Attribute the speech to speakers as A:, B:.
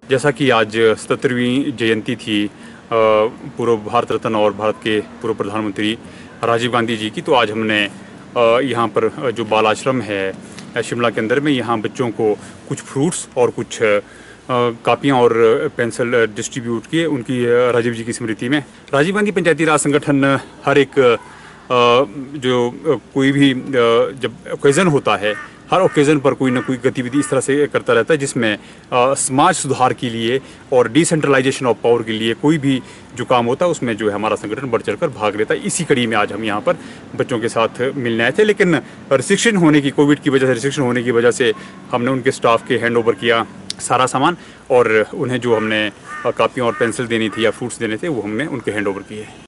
A: जैसा कि आज 77वीं जयंती थी पूर्व भारत रत्न और भारत के पूर्व प्रधानमंत्री राजीव गांधी जी की, तो आज हमने यहाँ पर जो बाल आश्रम है शिमला के अंदर में, यहाँ बच्चों को कुछ फ्रूट्स और कुछ कापियाँ और पेंसिल डिस्ट्रीब्यूट किए उनकी राजीव जी की स्मृति में। राजीव गांधी पंचायती राज संगठन हर एक जो कोई भी जब ओकेज़न होता है, हर ओकेज़न पर कोई ना कोई गतिविधि इस तरह से करता रहता है जिसमें समाज सुधार के लिए और डिसेंट्रलाइजेशन ऑफ पावर के लिए कोई भी जो काम होता है उसमें जो है हमारा संगठन बढ़ चढ़कर भाग लेता है। इसी कड़ी में आज हम यहाँ पर बच्चों के साथ मिलने आए थे, लेकिन रिस्ट्रिक्शन होने की, कोविड की वजह से रिस्ट्रिक्शन होने की वजह से हमने उनके स्टाफ के हैंड ओवर किया सारा सामान, और उन्हें जो हमने कापियाँ और पेंसिल देनी थी या फ्रूट्स देने थे वो हमने उनके हैंड ओवर किए।